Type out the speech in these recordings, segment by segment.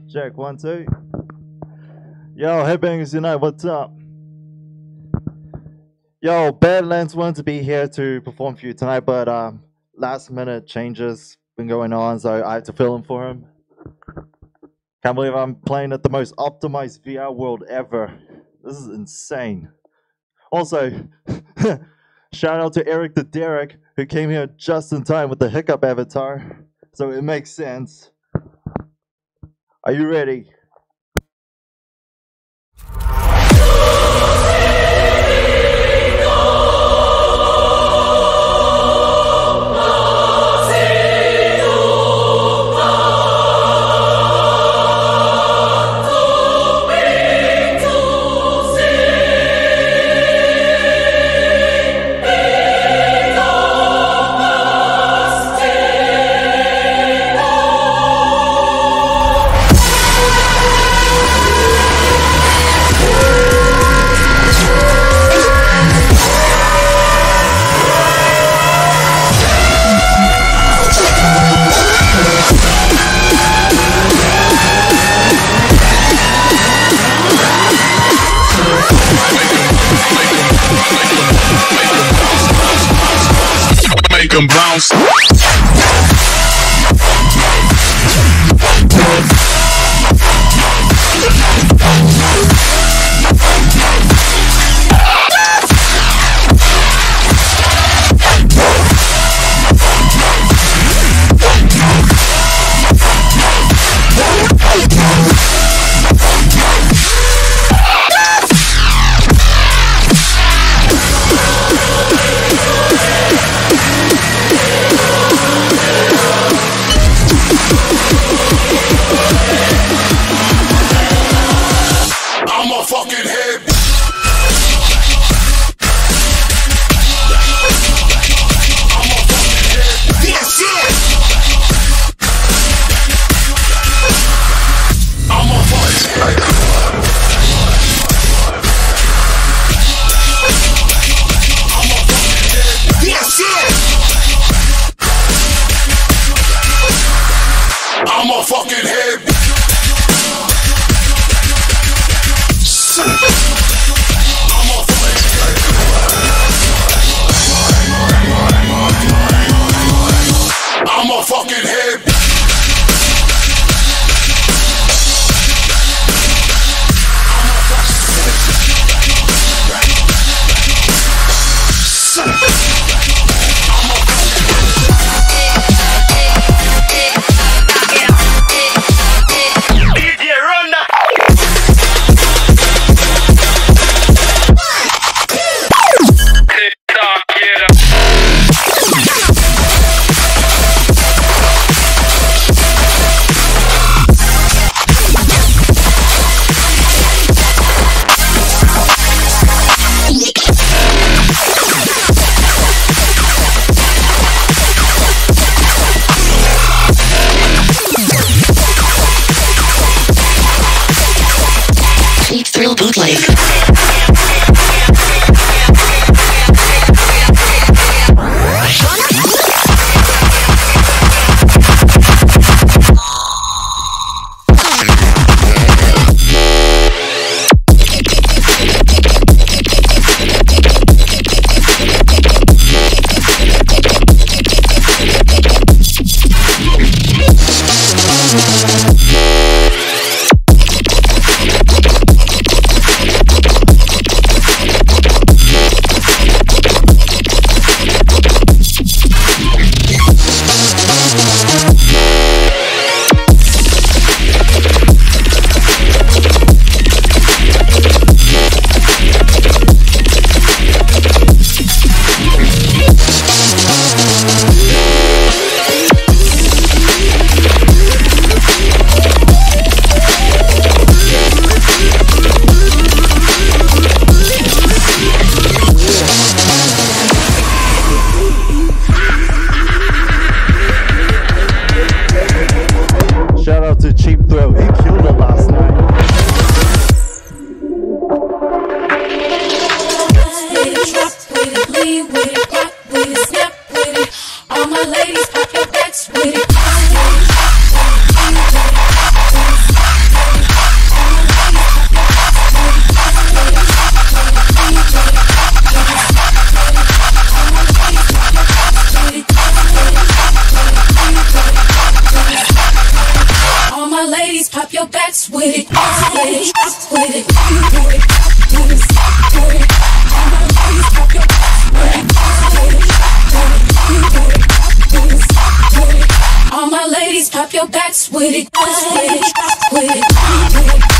Check 1, 2. Yo, Headbangers Unite, what's up? Yo, Badlands wanted to be here to perform for you tonight, but last minute changes been going on, so I have to fill in for him. Can't believe I'm playing at the most optimized VR world ever. This is insane. Also, shout out to Eric the Derek, who came here just in time with the hiccup avatar, so it makes sense. Are you ready? Make 'em bounce. I'm a fucking head. I'm a fucking head. Thrill bootleg. pop your backs with it. With it, with it, with it, with it, with it. All my ladies, pop your backs with it. With it, with it, with it, with it. All my ladies, pop your backs with it. With it, with it, with it, with it.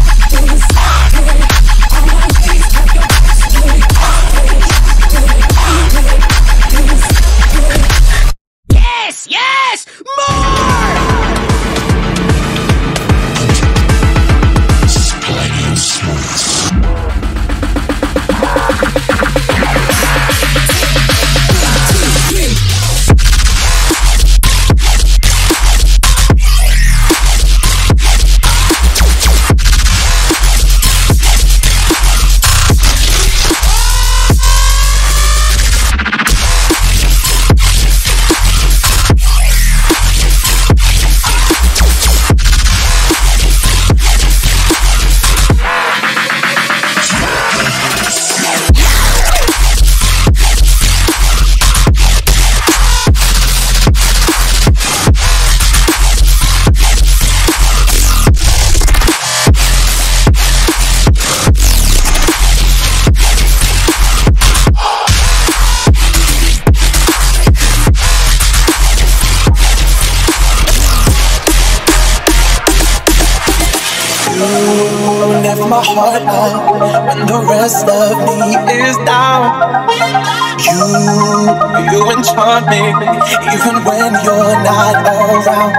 All my ladies, pop your backs with it. Yes, yes, more! My heart out when the rest of me is down. You enchant me even when you're not around.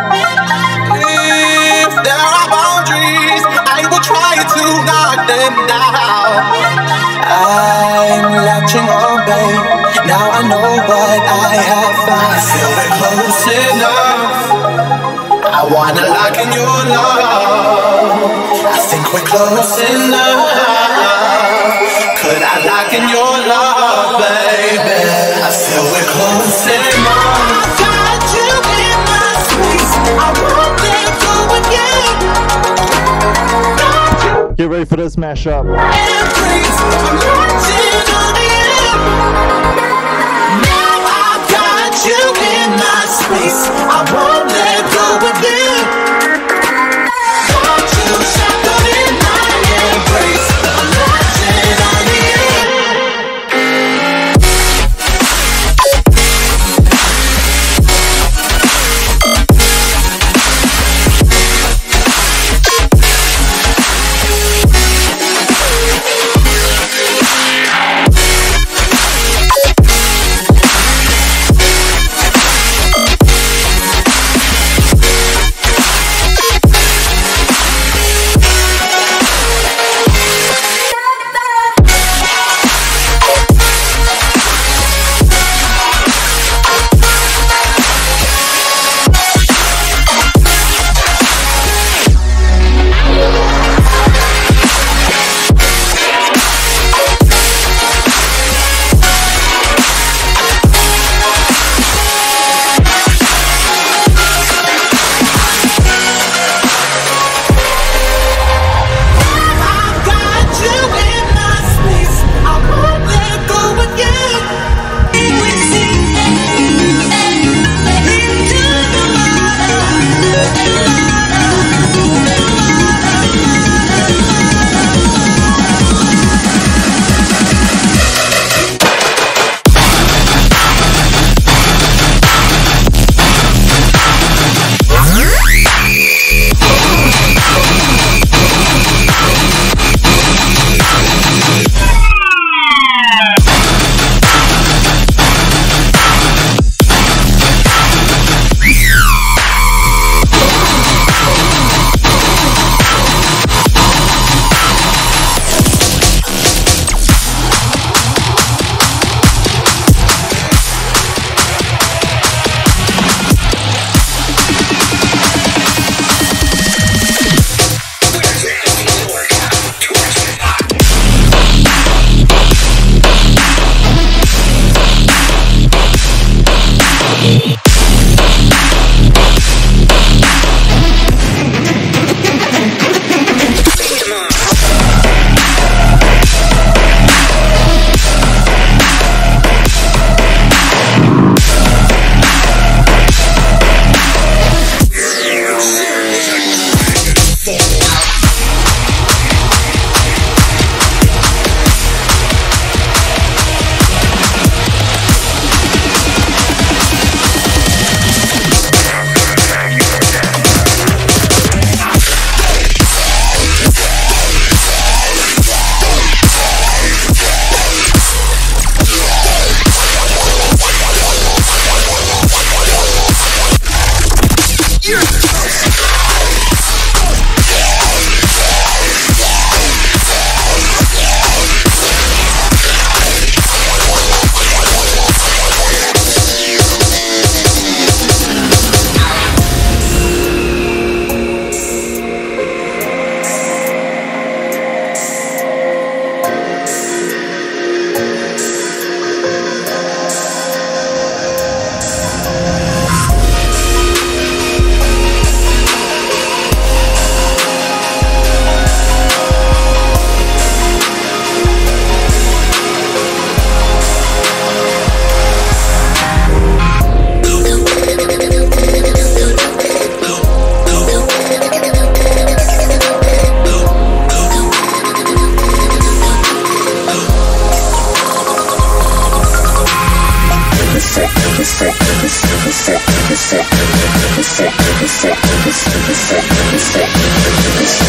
If there are boundaries, I will try to knock them down. I'm latching on, babe. Now I know what I have found. I feel it close enough. I wanna lock in your love. I think we're close enough. Could I lock in your love, baby? I feel we're close enough. I got you in my space. I won't let go again. Get ready for this mashup. Embrace, I'm watching on the end. Now I got you in my space. I won't let go again. Don't you shut in my embrace. I'm watching on the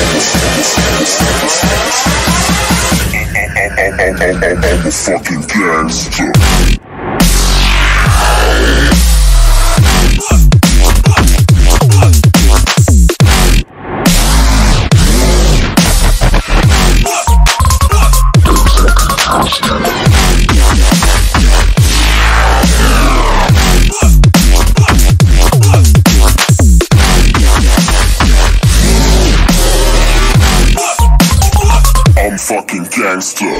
I'm a fucking gangster. I'm fucking gangster.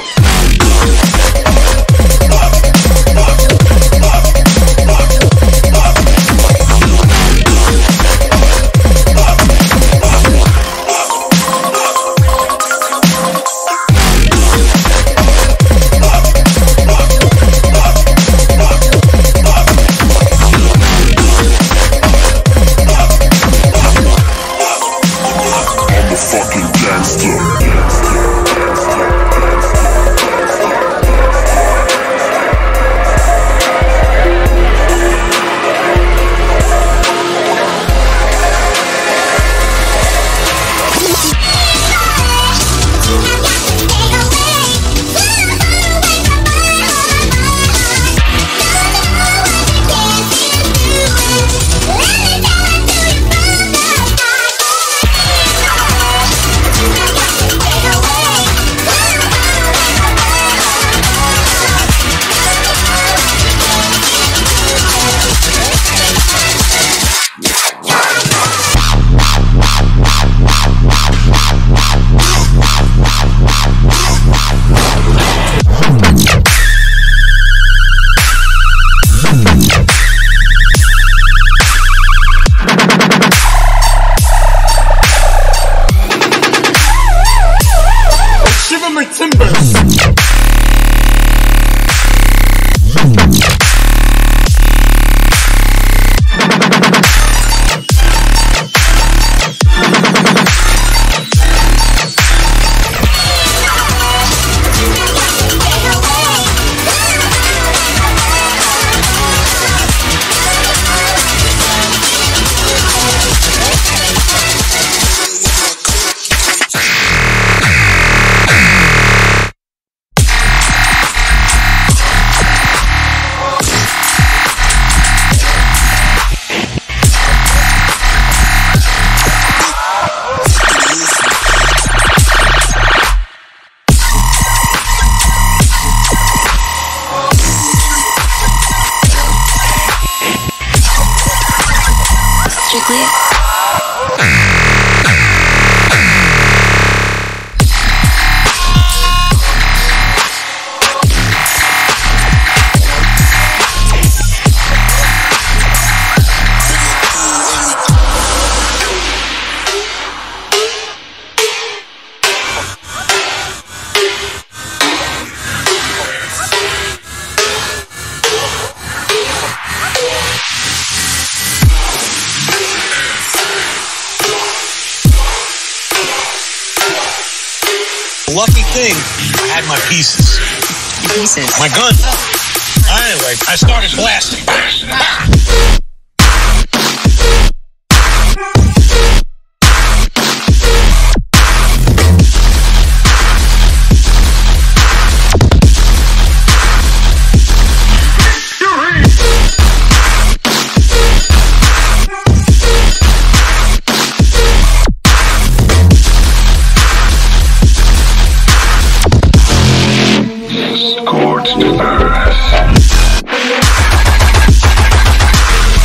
I'm a fucking gangster. Lucky thing, I had my pieces. Pieces? My gun. Anyway, I started blasting. Scorched earth.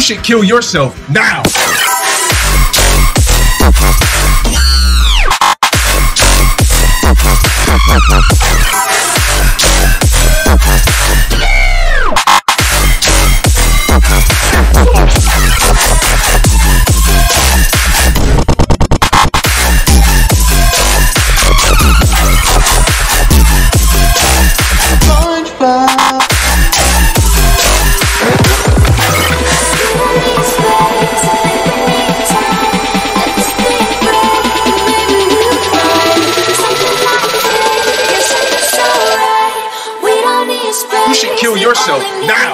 should kill yourself now. You should kill yourself now.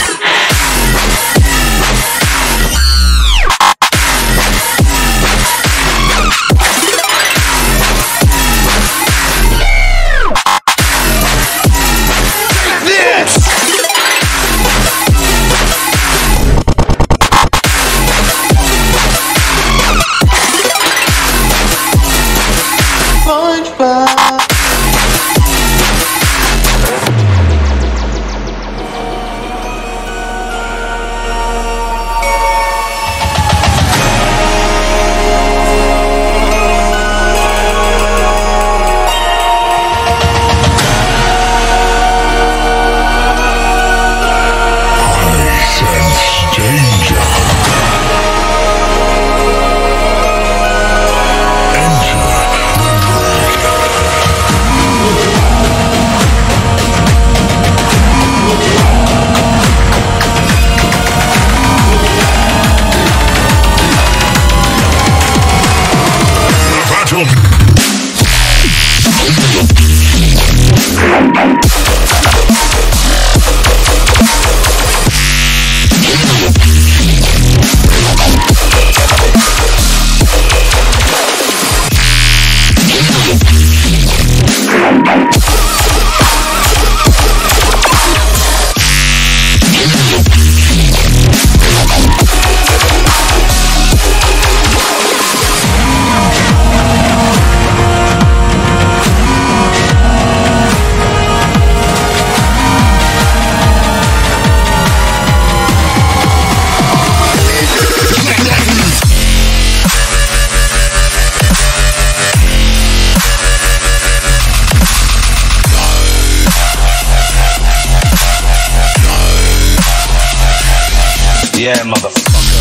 Yeah, motherfucker.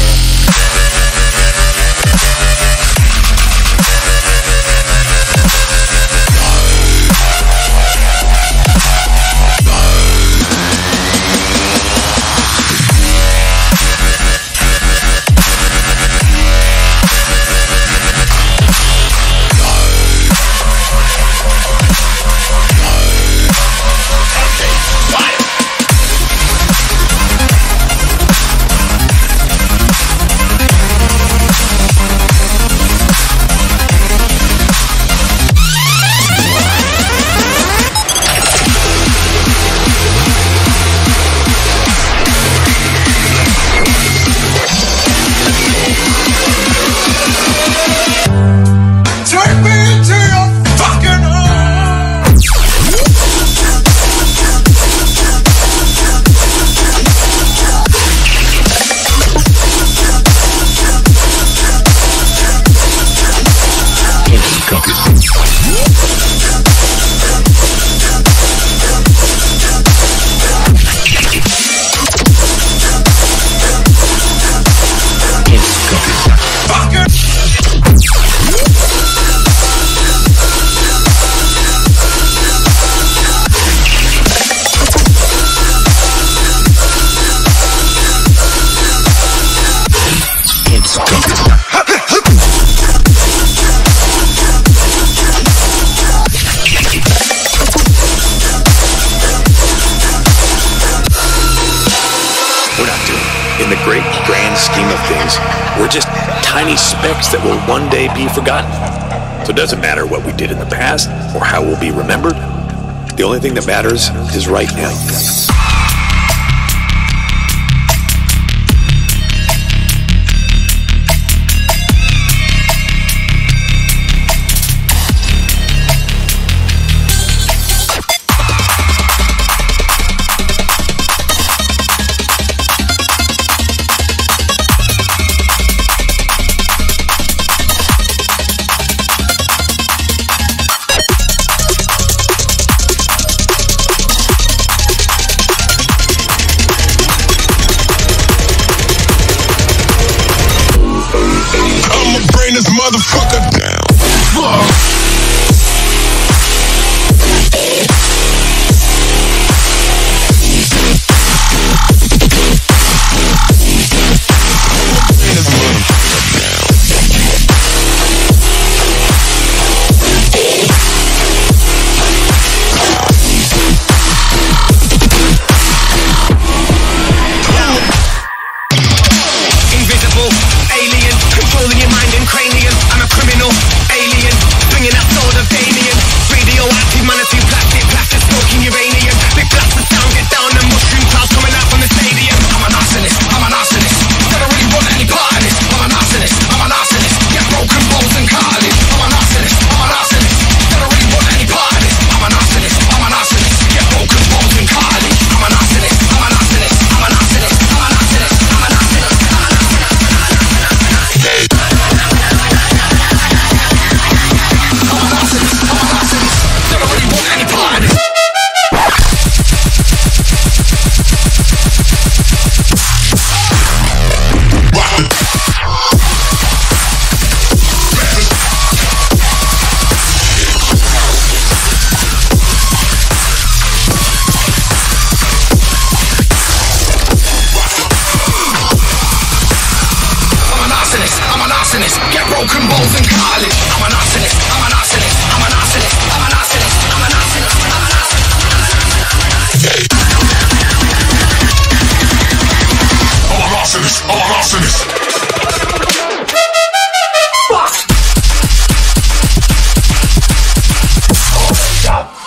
In the great grand scheme of things, we're just tiny specks that will one day be forgotten. So it doesn't matter what we did in the past or how we'll be remembered. The only thing that matters is right now.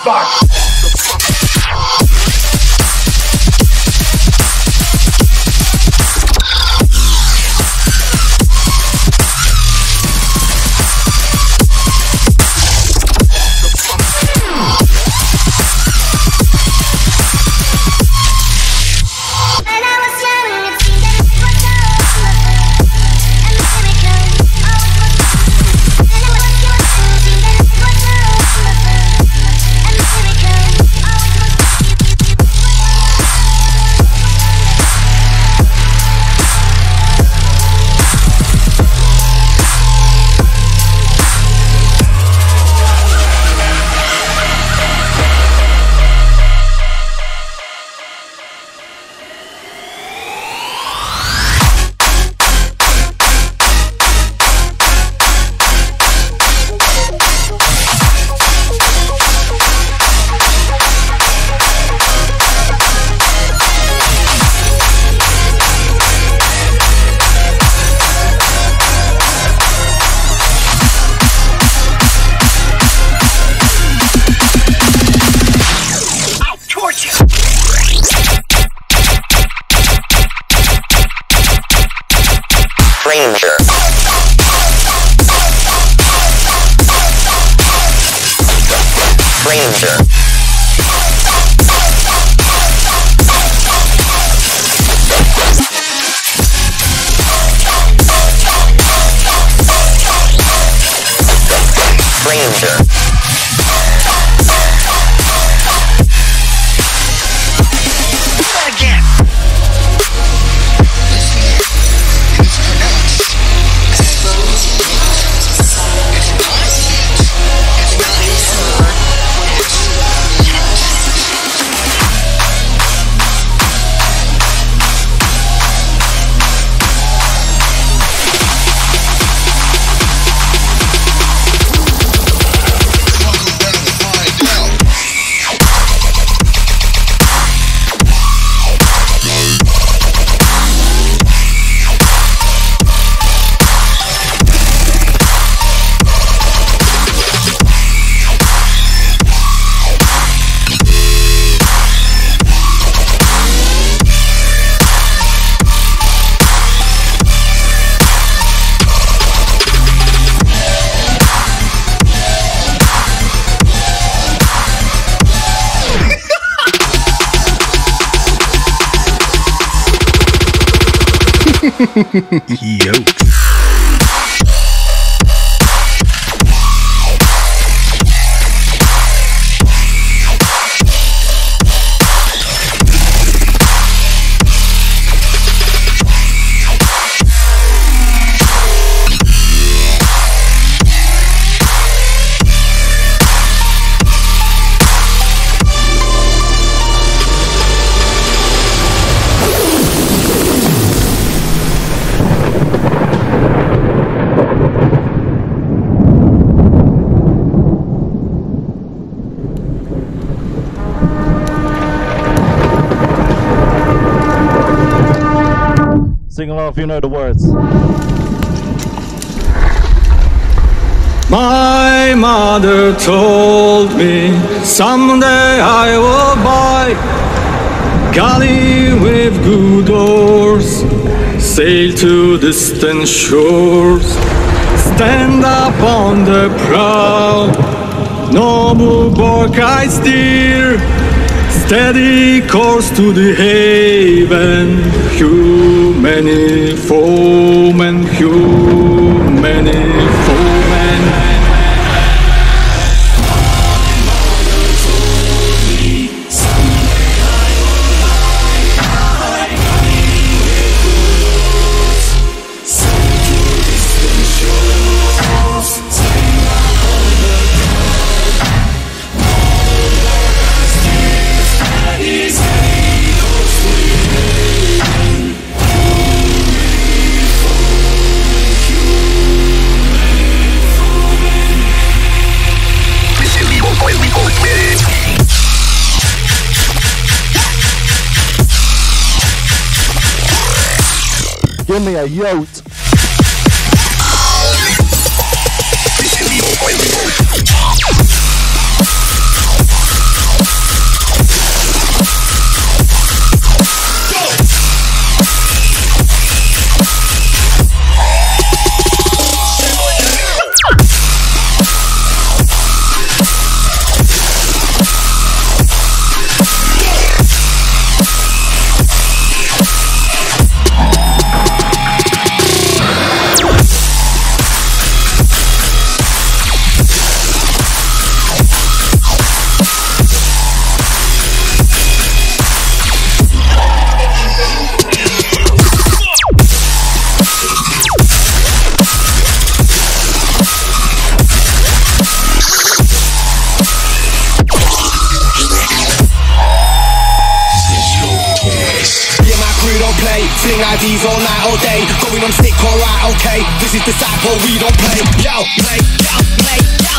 fuck? Yo. Sing along if you know the words. My mother told me someday I will buy galley with good oars, sail to distant shores, stand up on the prow, noble bark I steer, steady course to the haven, few many foemen, few many foemen. Give me a yote. IDs all night, all day. Going on sick, alright, okay. This is the cycle, we don't play. Yo, play, yo, play, yo.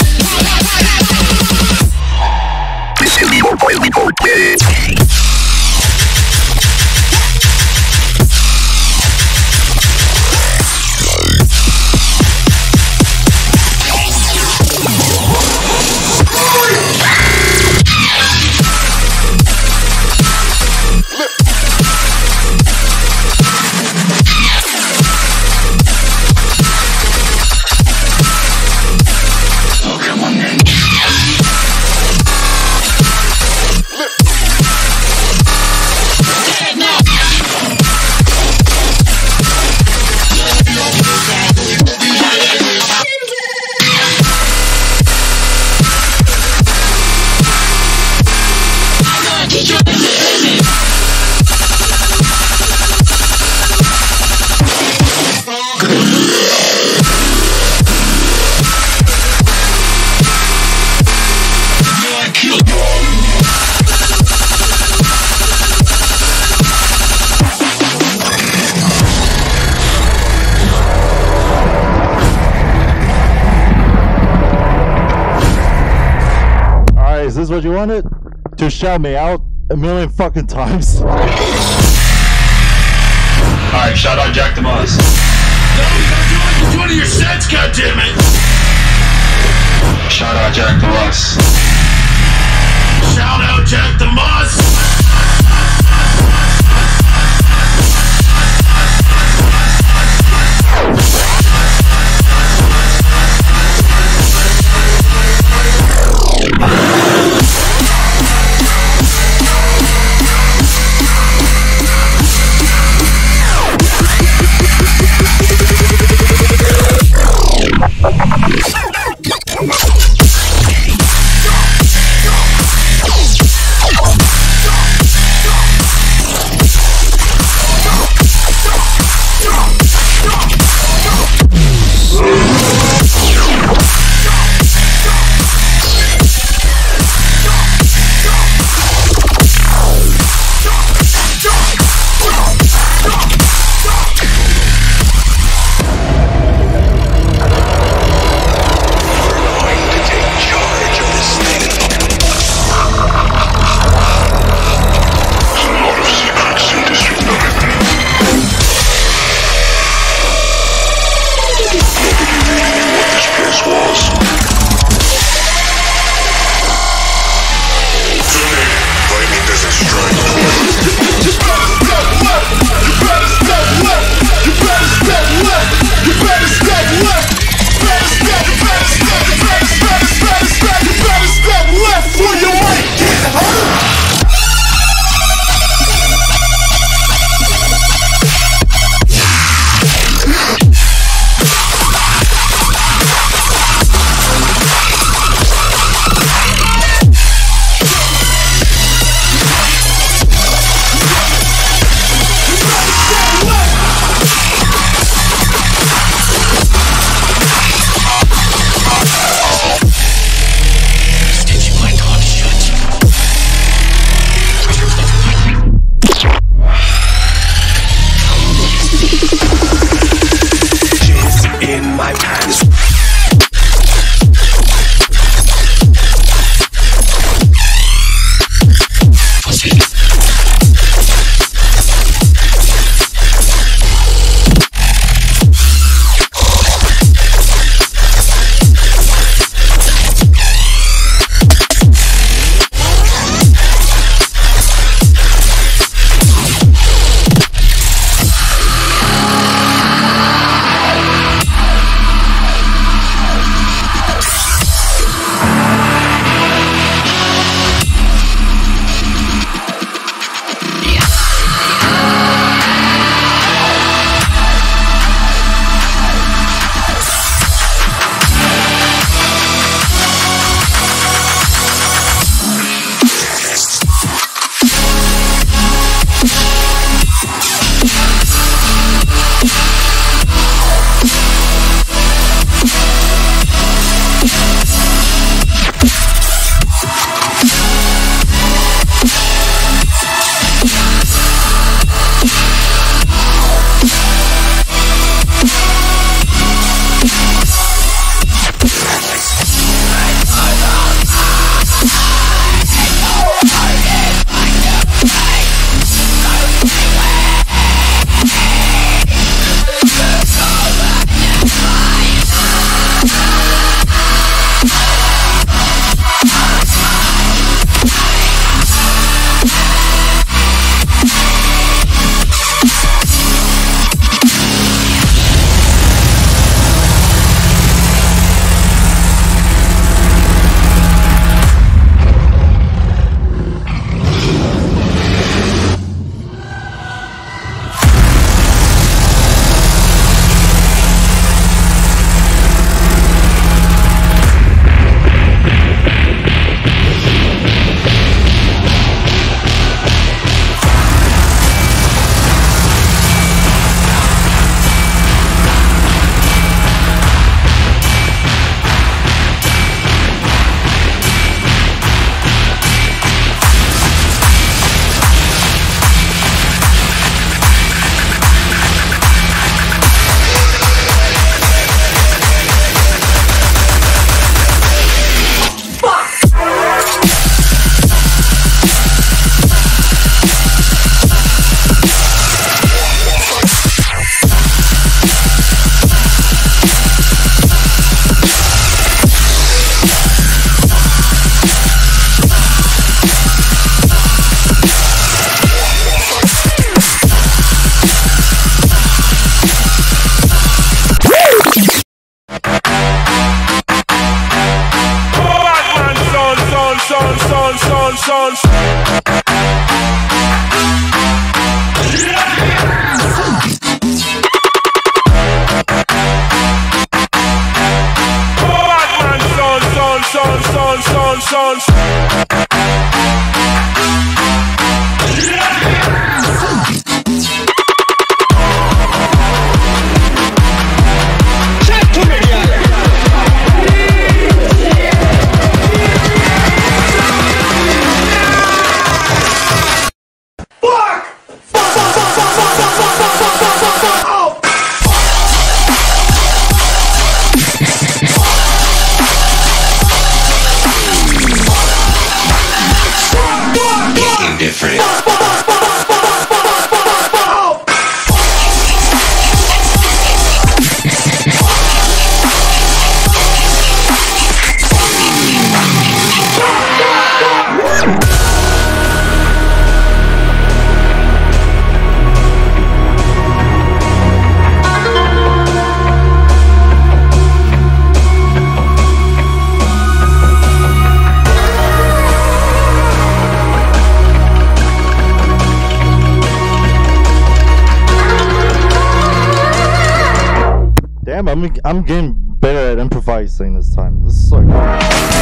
Is this what you wanted? To shout me out a million fucking times? Alright, shout out Jack the Muss. No, you gotta do like one of your sets, goddammit! Shout out Jack the Muss. Shout out Jack the Muss! Damn, I'm getting better at improvising this time. This is so good.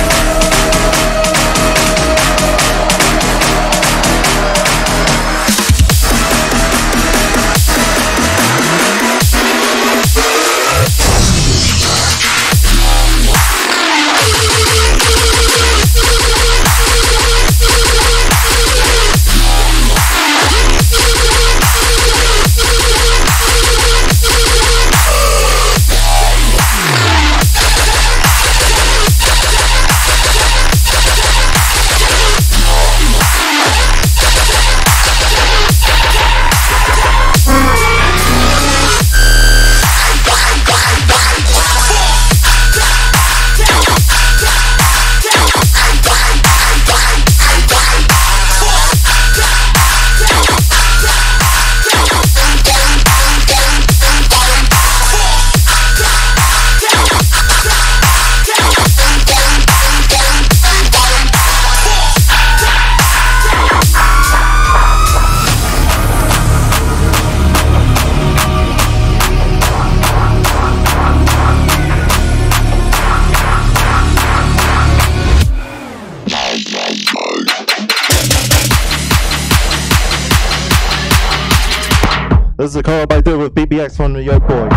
This is a call I did with BBX from the Yo Boys.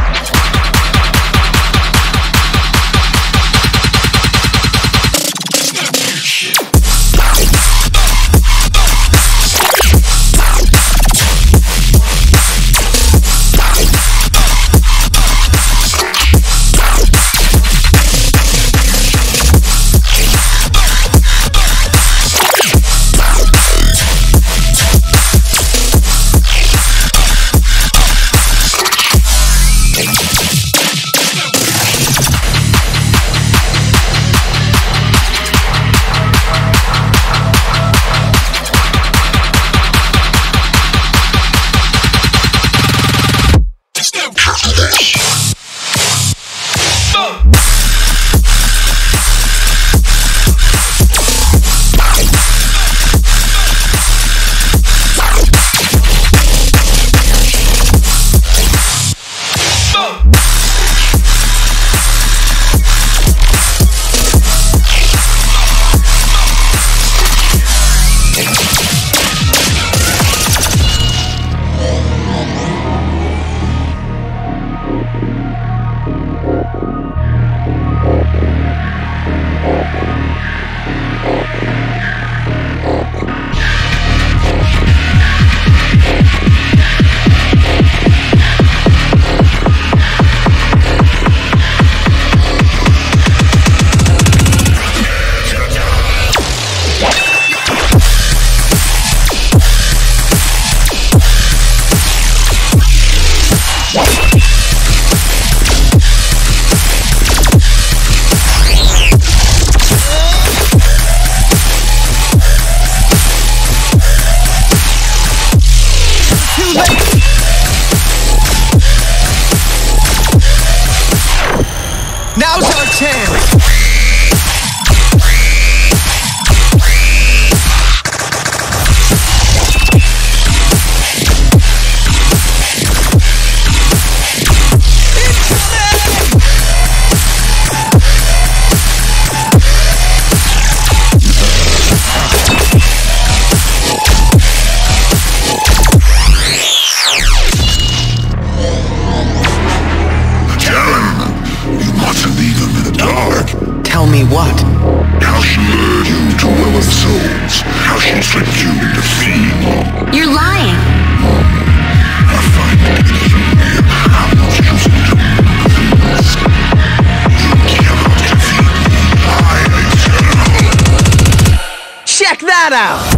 Shoutout!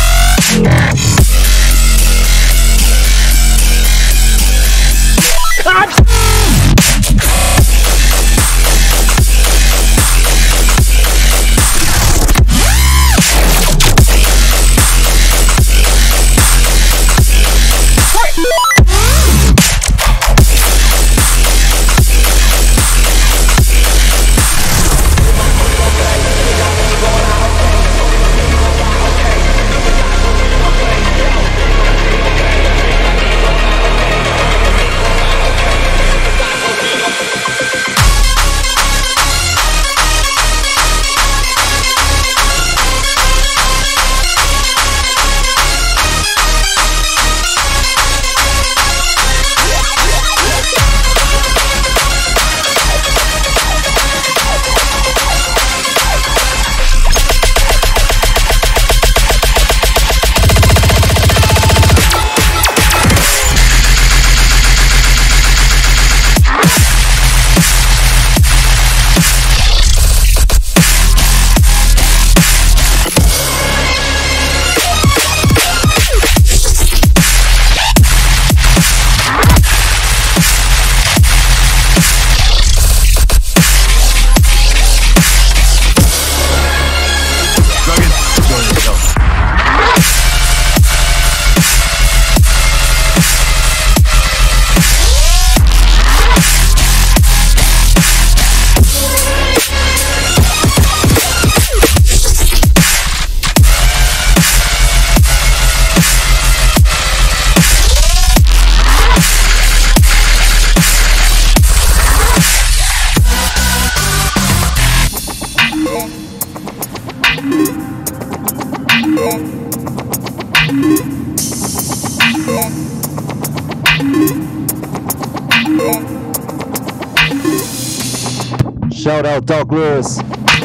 Shout out Doc Lewis.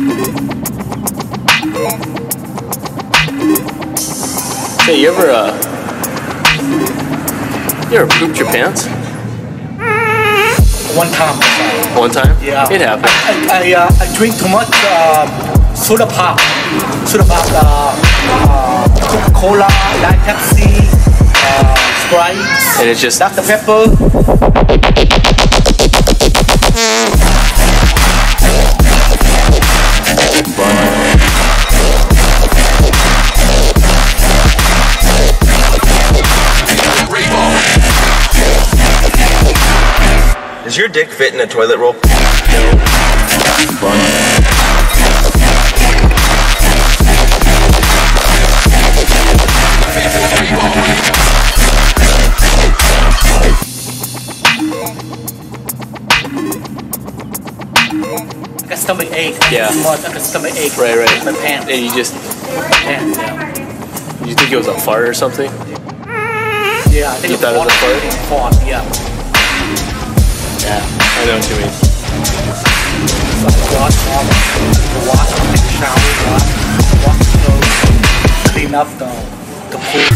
Hey, you ever pooped your pants? One time. One time? Yeah. It happened. I drink too much soda pop, Coca-Cola, Diet Pepsi, Sprite, and it's just Dr. Pepper. Does your dick fit in a toilet roll? No. I got stomach ache. Yeah. I got stomach ache. Right. My pants. And you just... Pants, yeah. You think it was a fart or something? Yeah, I think you thought it was a fart? Yeah. Yeah, I know what you mean. Wash, take a shower, wash clothes, clean up the pool.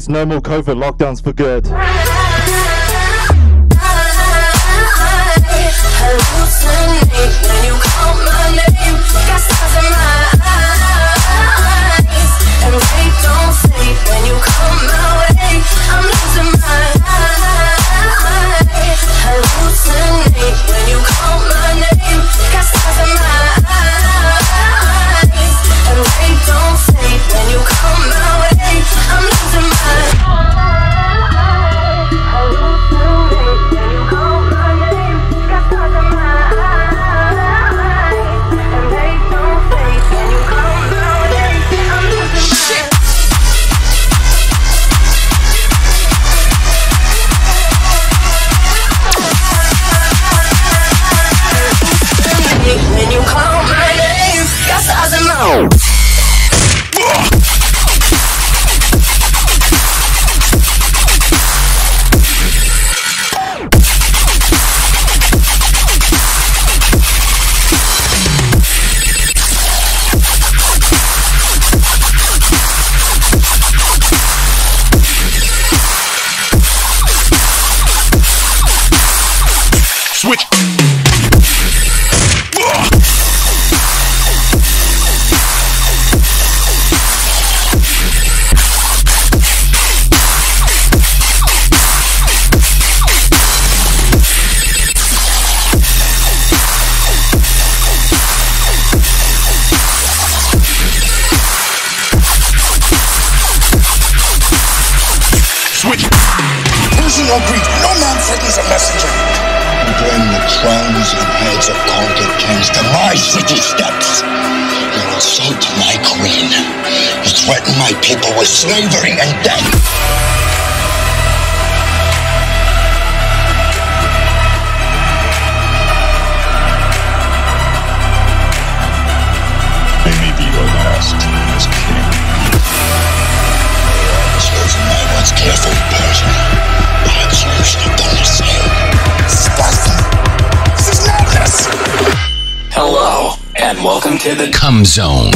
means no more COVID lockdowns for good. Hallucinate when you call my name. Got stars in my eyes, and they don't fade when you come my way. I'm losing my mind. Hallucinate when you call my name. Got stars in my eyes, and they don't fade when you come my way. I'm losing my mind. Hallucinate when you call my name. Got stars in my eyes, and they don't fade when you come my way. I'm losing my mind. When you call my name, got stars in my Switch. Losing your grief, no man threatens a messenger. Bring the thrones and heads of conquered kings to my city steps. You insult my queen. You threaten my people with slavery and death. I may be your last as king. Chosen my once careful person. Perhaps you should have done the same. Disgusting. This is madness. Hello, and welcome to the Cum Zone.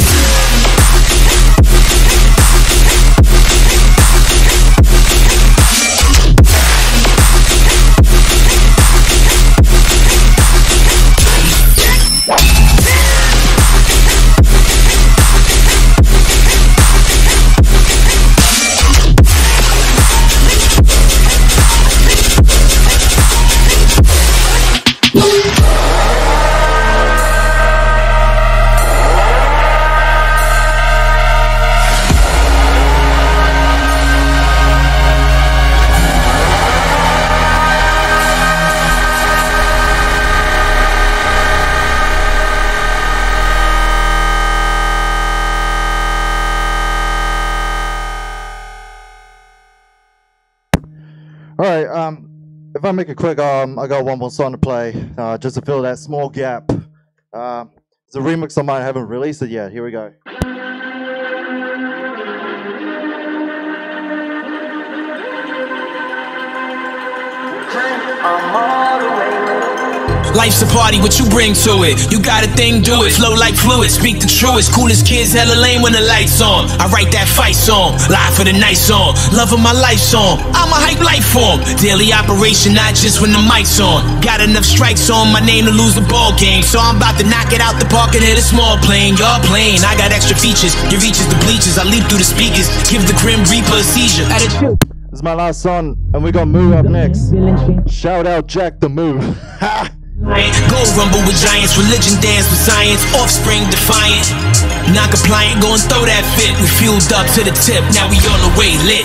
Alright, if I make it quick, I got one more song to play, just to fill that small gap. It's a remix of mine, I haven't released it yet. Here we go. Life's a party, what you bring to it? You got a thing, do it. Flow like fluid, speak the truest. Coolest kids, hella lame when the lights on. I write that fight song, live for the night song. Love of my life song, I'm a hype life form. Daily operation, not just when the mic's on. Got enough strikes on my name to lose the ball game. So I'm about to knock it out the park and hit a small plane. Y'all playing, I got extra features. Your reaches the bleachers, I leap through the speakers. Give the Grim Reaper a seizure. This is my last song, and we got Moo up next. Shout out Jack the Moo. Go rumble with giants, religion dance with science, offspring defiant, non-compliant, go and throw that fit. We fueled up to the tip, now we on the way, lit.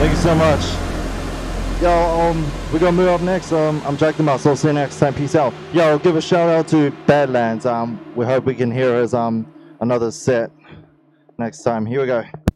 Thank you so much. Yo, we're gonna move up next. I'm Jack the Muss. So see you next time. Peace out. Yo, give a shout out to Badlands. We hope we can hear his another set next time. Here we go.